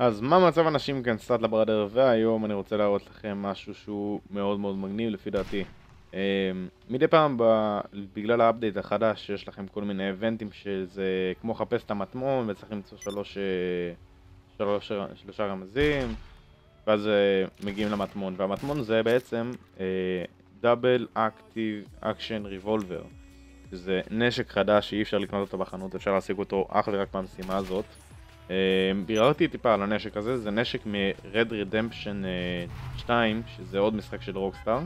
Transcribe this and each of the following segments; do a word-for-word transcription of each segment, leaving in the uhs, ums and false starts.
אז מה מצב אנשים כאן סטארט לבראדר, והיום אני רוצה להראות לכם משהו שהוא מאוד מאוד מגניב לפי דעתי. מדי פעם בגלל האפדייט החדש שיש לכם כל מיני איבנטים שזה כמו חפש את המטמון וצריך למצוא שלוש, שלוש, שלושה רמזים ואז מגיעים למטמון, והמטמון זה בעצם דאבל אקטיב אקשן ריבולבר, שזה נשק חדש שאי אפשר לקנות אותו בחנות, אפשר להשיג אותו אך ורק במשימה הזאת. ביררתי טיפה על הנשק הזה, זה נשק מ-Red Redemption שתיים, שזה עוד משחק של רוקסטאר.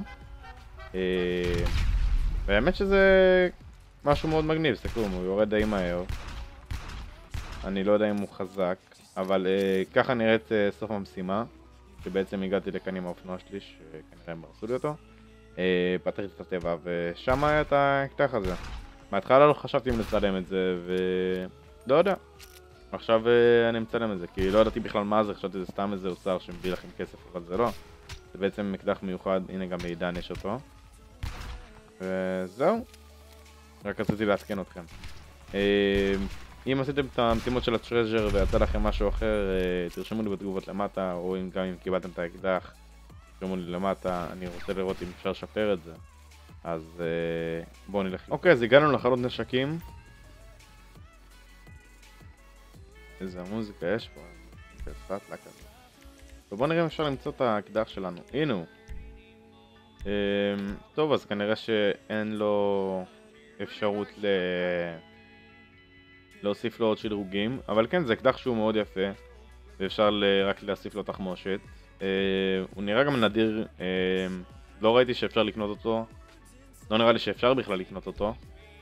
והאמת שזה משהו מאוד מגניב, סתכלו, הוא יורד די מהר. אני לא יודע אם הוא חזק, אבל ככה נראית סוף המשימה, שבעצם הגעתי לכאן עם האופנוע שלי, שכנראה הם הרסו לי אותו. פתחתי את הטבע, ושם היה את האקדח הזה. מההתחלה לא חשבתי אם לצלם את זה, ולא יודע. עכשיו אני מצלם את זה, כי לא ידעתי בכלל מה זה, חשבתי זה סתם איזה אוצר שמביא לכם כסף, אבל זה לא. זה בעצם אקדח מיוחד, הנה גם לעידן יש אותו. וזהו. רק רציתי לעדכן אתכם. אם עשיתם את המשימות של הטרז'ר ויצא לכם משהו אחר, תרשמו לי בתגובות למטה, או אם גם אם קיבלתם את האקדח, תרשמו לי למטה, אני רוצה לראות אם אפשר לשפר את זה. אז בואו נלך. אוקיי, אז הגענו לחנות נשקים. איזה מוזיקה יש פה, סטלה כזה. ובואו נראה אם אפשר למצוא את האקדח שלנו. הנה הוא. טוב, אז כנראה שאין לו אפשרות ל... להוסיף לו עוד שדרוגים, אבל כן, זה אקדח שהוא מאוד יפה, ואפשר רק להוסיף לו תחמושת. הוא נראה גם נדיר, לא ראיתי שאפשר לקנות אותו, לא נראה לי שאפשר בכלל לקנות אותו.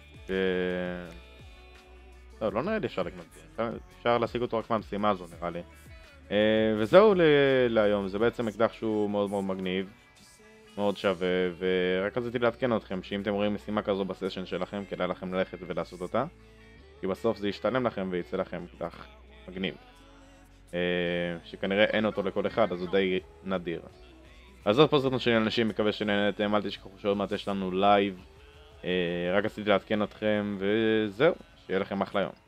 לא, לא נראה לי אפשר לקנות אותו, אפשר להשיג אותו רק מהמשימה הזו נראה לי. וזהו להיום, זה בעצם אקדח שהוא מאוד מאוד מגניב, מאוד שווה, ורק רציתי לעדכן אתכם שאם אתם רואים משימה כזו בסשן שלכם, כדאי לכם ללכת ולעשות אותה, כי בסוף זה ישתלם לכם ויצא לכם אקדח מגניב, שכנראה אין אותו לכל אחד, אז הוא די נדיר. אז זאת פוסטנו של אנשים, מקווה שנהנתם, אל תשכחו שעוד מעט יש לנו לייב, רק רציתי לעדכן אתכם, וזהו, שיהיה לכם אחלה יום.